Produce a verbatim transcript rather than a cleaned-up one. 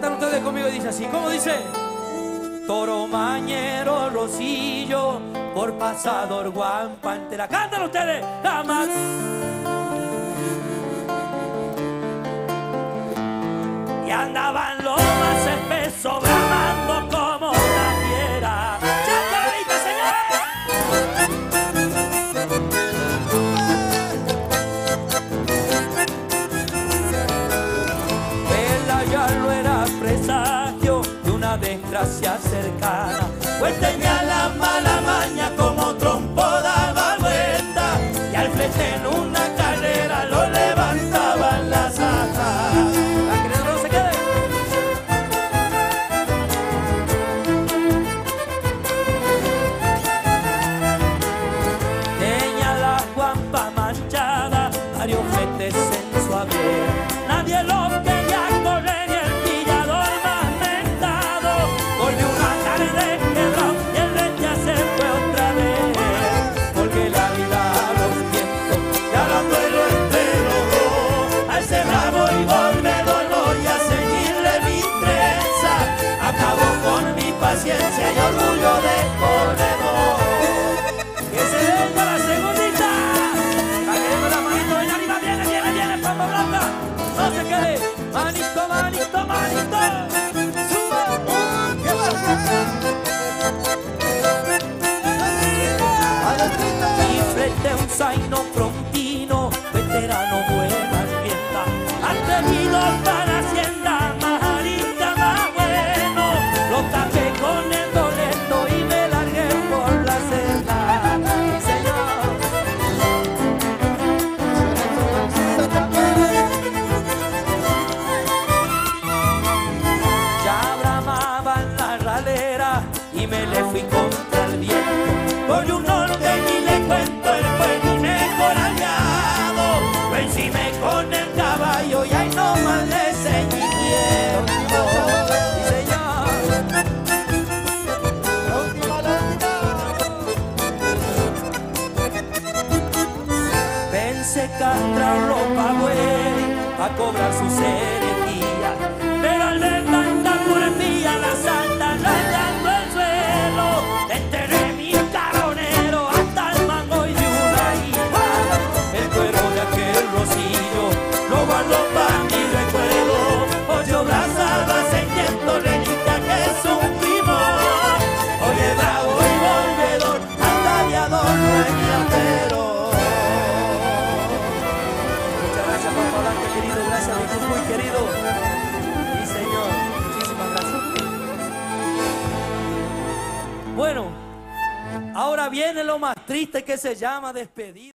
cantan ustedes conmigo y dice así, ¿cómo dice? Toro mañero, Rosillo, por pasador, guampa entera. ¡Cantan ustedes! ¡Jamás! Y andaban los más espesos, bramando como una fiera. ¡Chacarita, señores! Ya no era presagio de una desgracia cercana, pues tenía la mala maña como trompo daba vuelta, y al frente en una carrera lo levantaban las asas. La que no se quede. Tenía la guampa manchada, varios metes en su haber, nadie lo quería correr. Paciencia y orgullo de corredor. Que se venga la segundita. Caguemos la manito, ven arriba, viene, viene, viene, Pampa Blanca. No se quede. Manito, manito, manito. Suba. Y frente a un zaino frontino, veterano buena rienda, atrevido para hacienda, majarita más bueno. Lo tapé con el boleto y me largué por la celda. Sí, señor. Ya bramaban la ralera y me le fui contra el viento. Por un norte ni le cuento, él fue mi mejor aliado. Lo encimé con el caballo y ahí nomás le seguimiento. Se castra ropa buena a cobrar sus herejías, pero al ver tanta porfía la santa rayando el suelo, le enterré mi caronero hasta el mango y de una hija. El cuero de aquel Rosillo lo guardo para mi recuerdo. Ocho brazadas seiscientos reliquia que es un primor. Oye, bravo y volvedor, anda de adorno en mi apero. Querido, gracias, mi muy querido. Sí, señor, muchísimas gracias. Bueno, ahora viene lo más triste, que se llama despedida.